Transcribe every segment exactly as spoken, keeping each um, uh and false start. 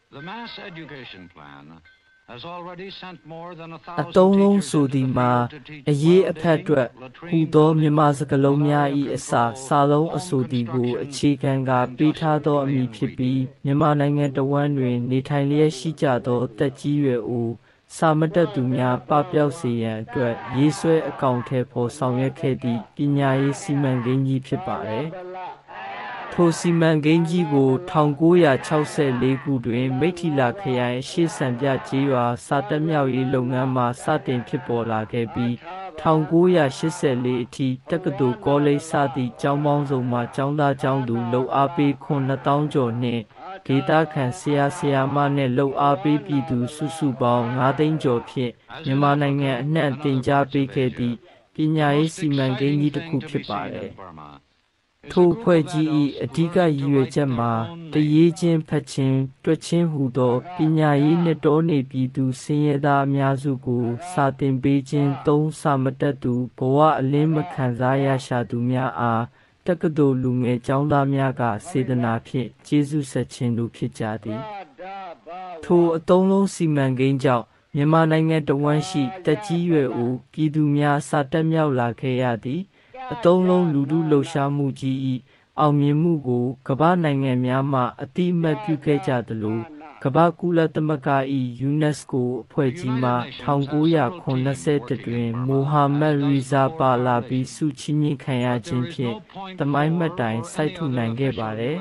The mass education plan has already sent more than a A thousand tonglong teachers so into di the ma field to teach a ye a qualitative, pedra who latrine do building, Myanmar malaria i sa control, salon a home so di go a construction, chicken ga and pita industrial do a clay mi and pit wheat. bi Myanmar nangan the one rin ni thai lia shi ja do tat ji yue u sa ma tat tu mya pa pyaw se yan atwat ye swai account the pho saung yat khae ti panya yi siman kain ji phit pare Tho siman kain ji ko nineteen sixty-fourခုတွင်မိထီလာခရိုင်ရှေ့စံပြကျေးရွာစာတက်မြောက်ရေးလုပ်ငန်းမှာစတင်ဖြစ်ပေါ်လာခဲ့ပြီးnineteen eighty-fourအထိတက္ကသိုလ်ကောလိပ်စသည့်ကျောင်းပေါင်းစုံမှာကျောင်းသားကျောင်းသူလုပ်အားပေးခွန်two thousandကျော်နှင့်ဒေသခံဆရာဆရာမနှင့်လုပ်အားပေးပြည်သူစုစုပေါင်းfiveသိန်းကျော်ဖြင့်မြန်မာနိုင်ငံအနှံ့တင်ကြားပေးခဲ့သည့်ပညာရေးစီမံကိန်းကြီးတစ်ခုဖြစ်ပါတယ်ထိုဖွဲ့ကြီး၏အဓိကရည်ရွယ်ချက်မှာတရေချင်းဖတ်ချင်းတွက်ချင်းဟူသောပညာရေးနှစ်တော်နေပြည်သူဆင်းရဲသားအများစုကိုစာသင်ပေးခြင်းသုံးစာမတတ်သူဘဝအလင်းမခံစားရရှာသူများအားတက္ကသိုလ်လူငယ်ကျောင်းသားများကစေတနာဖြင့်ကျေးဇူးဆက်ခြင်းတို့ဖြစ်ကြသည်ထိုအသုံးလုံးစီမံကိန်းကြောင့်မြန်မာနိုင်ငံတဝန်းရှိတက်ကြီးရွယ်ဦးပြည်သူများစာတက်မြောက်လာခဲ့ရသည်အသုံးလုံးလူထုလှုပ်ရှားမှုကြီး၏အောင်မြင်မှုကိုကမ္ဘာနိုင်ငံများမှအတိအမှတ်ပြုခဲ့ကြသလိုကမ္ဘာကုလသမဂ္ဂ၏ UNESCO အဖွဲ့ကြီးမှnineteen seventy-oneတွင်မိုဟာမက်ရီဇာပါလာဘီဆုချီးမြှင့်ခံရခြင်းဖြင့်သမိုင်းမှတ်တိုင်စိုက်ထူနိုင်ခဲ့ပါသည်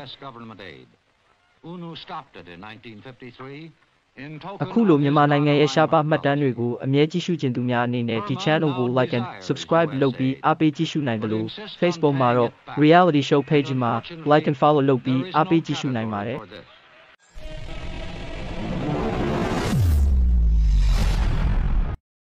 အခုလိုမြန်မာနိုင်ငံရဲ့ရှားပါမှတ်တမ်းတွေကိုအမြဲကြည့်ရှုခြင်းသူများအနေနဲ့ဒီ channel ကို like and subscribe လုပ်ပြီးအားပေးကြည့်ရှုနိုင်တယ်လို့ Facebook မှာတော့ reality show page မှာ like and follow လုပ်ပြီးအားပေးကြည့်ရှုနိုင်ပါတယ်